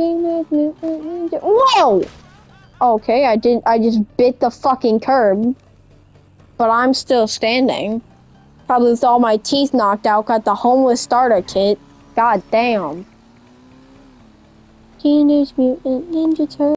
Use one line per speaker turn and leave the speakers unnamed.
Teenage Mutant Ninja. Whoa! Okay, I just bit the fucking curb. But I'm still standing. Probably with all my teeth knocked out, got the homeless starter kit. God damn. Teenage Mutant Ninja Turtles.